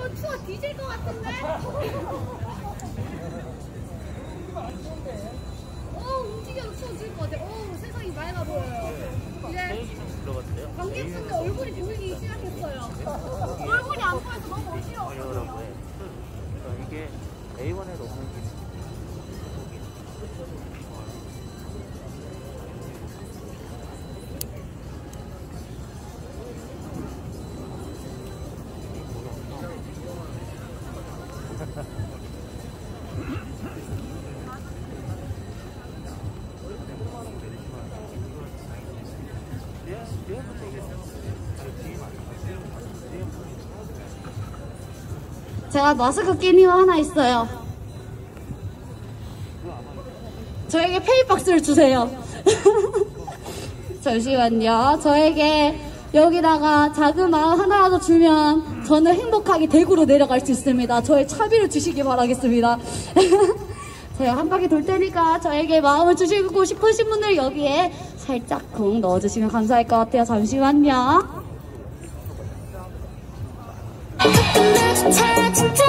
이거 추워 뒤질 것 같은데? 움직여도 추워질 것 같아. 세상이 맑아 보여요. 이제 관객분들 얼굴이 보이기 시작했어요. 얼굴이 안 보여서 너무 어지러워요. 이게 A1에 넣는 게 제가 마스크 낀 이유 하나 있어요. 저에게 페이박스를 주세요. 잠시만요. 저에게 여기다가 작은 마음 하나라도 주면 저는 행복하게 대구로 내려갈 수 있습니다. 저의 차비를 주시기 바라겠습니다. 제가 한 바퀴 돌 테니까 저에게 마음을 주시고 싶으신 분들 여기에 살짝 쿵 넣어주시면 감사할 것 같아요. 잠시만요.